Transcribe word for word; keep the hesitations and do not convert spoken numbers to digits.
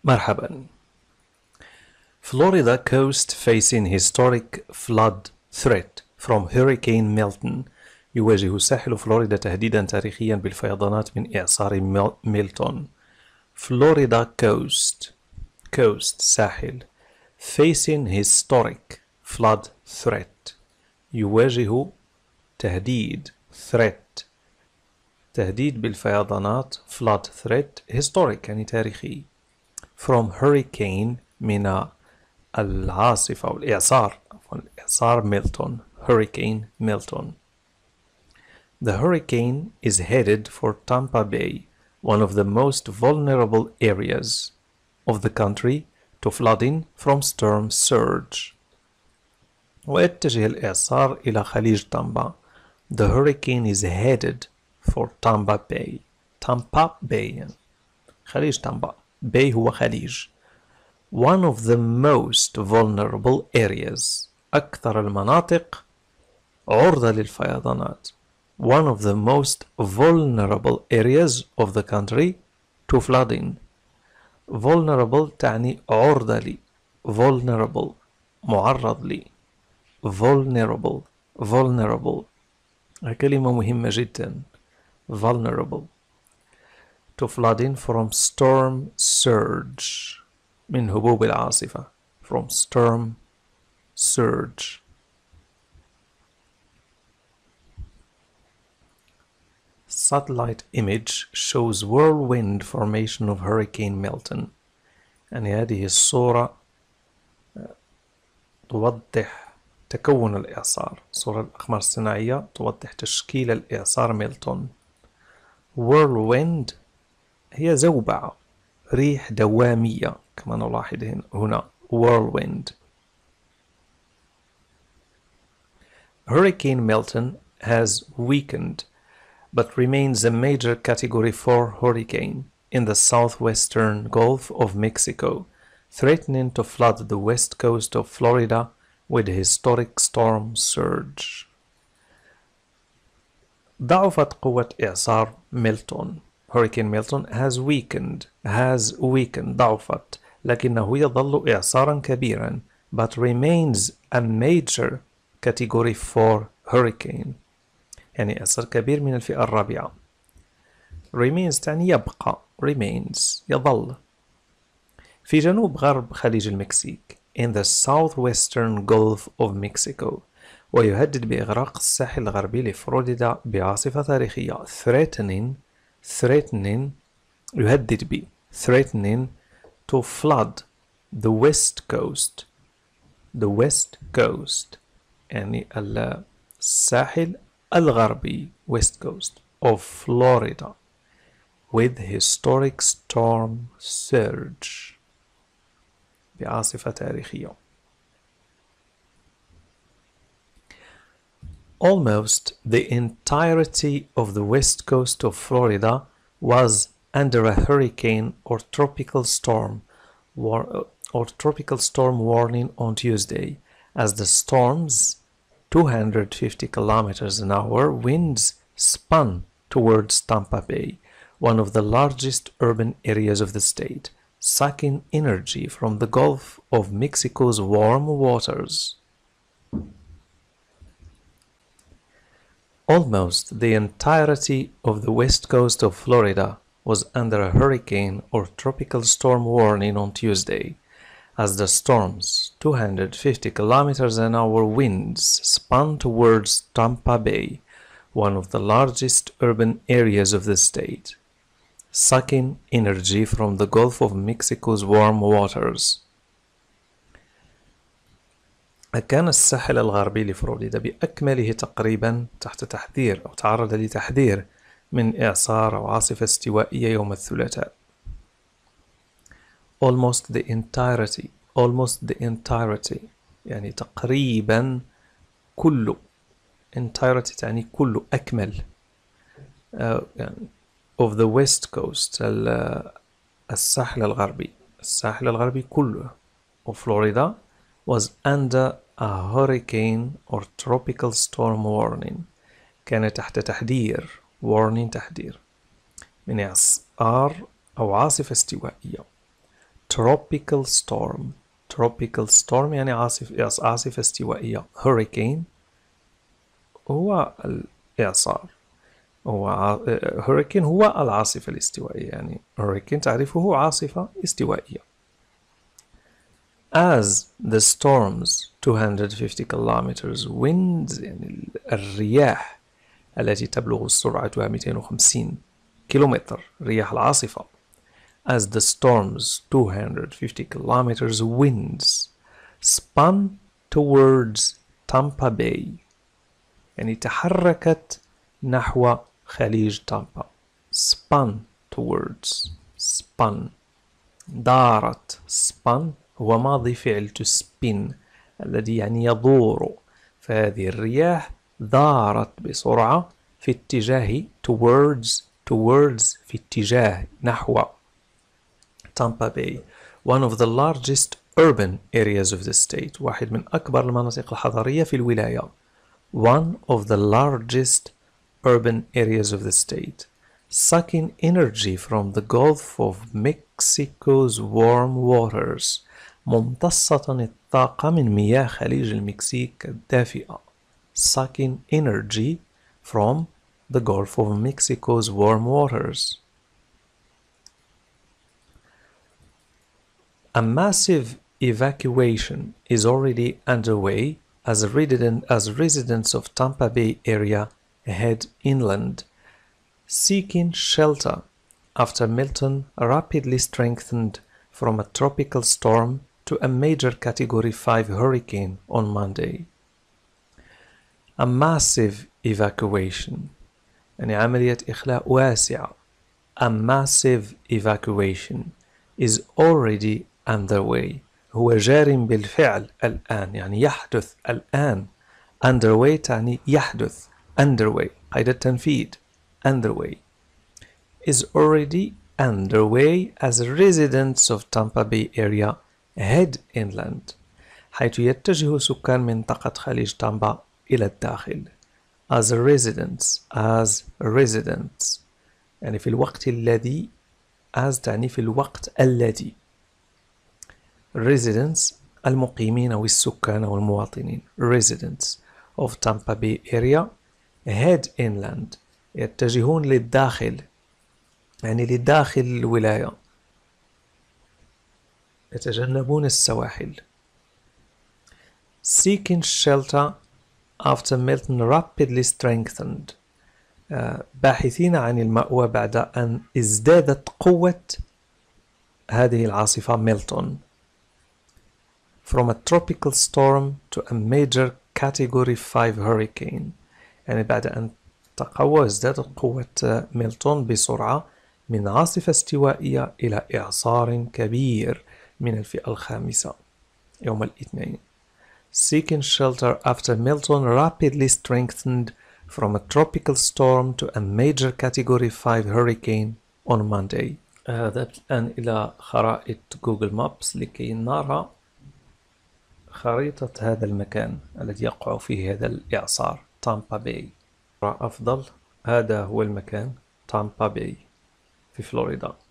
مرحبا. Florida coast facing historic flood threat from Hurricane Milton. يواجه ساحل فلوريدا تهديدا تاريخيا بالفيضانات من إعصار ميلتون. Florida coast coast ساحل facing historic flood threat يواجه تهديد threat تهديد بالفيضانات flood threat historic يعني تاريخي from hurricane من العاصفة أو الإعصار الإعصار ميلتون Hurricane Milton. The hurricane is headed for Tampa Bay, one of the most vulnerable areas of the country to flooding from storm surge. ويتجه الإعصار إلى خليج تامبا. The hurricane is headed for Tampa Bay. Tampa Bay يعني خليج تامبا. Bay هو خليج. One of the most vulnerable areas. أكثر المناطق عرضة للفيضانات. One of the most vulnerable areas of the country to flooding. Vulnerable تعني عرضة لي. Vulnerable معرض لي. Vulnerable vulnerable كلمة مهمة جدا. Vulnerable to flooding from storm surge من هبوب العاصفة. From storm surge. Satellite image shows whirlwind formation of Hurricane Milton. يعني هذه الصورة توضح تكون الإعصار. صورة الأقمار الصناعية توضح تشكيل الإعصار ميلتون. Whirlwind هي زوبعة ريح دوامية كما نلاحظ هنا. Whirlwind. Hurricane Milton has weakened but remains a major category four hurricane in the southwestern Gulf of Mexico, threatening to flood the west coast of Florida with historic storm surge. ضعفت قوة إعصار ميلتون. Hurricane Milton has weakened has weakened ضعفت لكنه يظل إعصارا كبيرا but remains a major category four hurricane يعني إعصار كبير من الفئة الرابعة. remains تعني يبقى. remains يظل في جنوب غرب خليج المكسيك in the southwestern Gulf of Mexico ويهدد بإغراق الساحل الغربي لفلوريدا بعاصفة تاريخية. threatening threatening يهدد ب threatening to flood the west coast the west coast يعني الساحل الغربي west coast of Florida with historic storm surge بعاصفة تاريخية. Almost the entirety of the west coast of Florida was under a hurricane or tropical storm war or tropical storm warning on Tuesday as the storm's two hundred fifty kilometers an hour winds spun towards Tampa Bay, one of the largest urban areas of the state, sucking energy from the Gulf of Mexico's warm waters. Almost the entirety of the west coast of Florida was under a hurricane or tropical storm warning on Tuesday, as the storm's two hundred fifty kilometers an hour winds spun towards Tampa Bay, one of the largest urban areas of the state, sucking energy from the Gulf of Mexico's warm waters. كان الساحل الغربي لفلوريدا بأكمله تقريبا تحت تحذير أو تعرض لتحذير من إعصار أو عاصفة استوائية يوم الثلاثاء. Almost the entirety almost the entirety يعني تقريبا كله. entirety تعني كله أكمل uh, يعني of the west coast الساحل الغربي الساحل الغربي كله of Florida was under a hurricane or tropical storm warning. كان تحت تحذير warning تحذير من إعصار أو عاصفة استوائية. tropical storm. tropical storm يعني عاصف عاصفة استوائية. hurricane هو الإعصار، هو hurricane هو العاصفة الاستوائية، يعني hurricane تعرفه عاصفة استوائية. as the storm's two hundred fifty kilometers winds يعني الرياح التي تبلغ سرعتها مئتين وخمسين كيلومتر، رياح العاصفة. as the storm's two hundred fifty kilometers winds spun towards Tampa Bay يعني تحركت نحو خليج تامبا. spun towards spun دارت. spun هو ماضي فعل to spin الذي يعني يدور، فهذه الرياح دارت بسرعة في اتجاه towards towards في اتجاه نحو Tampa Bay, one of the largest urban areas of the state. واحد من أكبر المناطق الحضرية في الولاية. One of the largest urban areas of the state, sucking energy from the Gulf of Mexico's warm waters. ممتصة الطاقة من مياه خليج المكسيك الدافئة. Sucking energy from the Gulf of Mexico's warm waters. A massive evacuation is already underway as, resident, as residents of Tampa Bay area head inland, seeking shelter after Milton rapidly strengthened from a tropical storm to a major Category five hurricane on Monday. A massive evacuation يعني عملية إخلاء واسعة. A massive evacuation is already underway هو جار بالفعل الآن، يعني يحدث الآن. underway تعني يحدث. underway قيد التنفيذ. underway is already underway as residents of Tampa Bay area head inland حيث يتجه سكان منطقة خليج تامبا إلى الداخل. as residents as residents يعني في الوقت الذي. as تعني في الوقت الذي. residents المقيمين أو السكان أو المواطنين. residents of Tampa Bay area head inland يتجهون للداخل يعني لداخل الولاية، يتجنبون السواحل. seeking shelter after Milton rapidly strengthened باحثين عن المأوى بعد أن ازدادت قوة هذه العاصفة ميلتون. from a tropical storm to a major Category five hurricane يعني بعد أن تقوى ازدادت قوة ميلتون بسرعة من عاصفة استوائية إلى إعصار كبير من الفئة الخامسة يوم الاثنين. seeking shelter after Milton rapidly strengthened from a tropical storm to a major Category five hurricane on Monday. هذا الآن إلى خرائط جوجل مابس لكي نرى خريطة هذا المكان الذي يقع فيه هذا الإعصار. تامبا باي. أفضل هذا هو المكان تامبا باي في فلوريدا.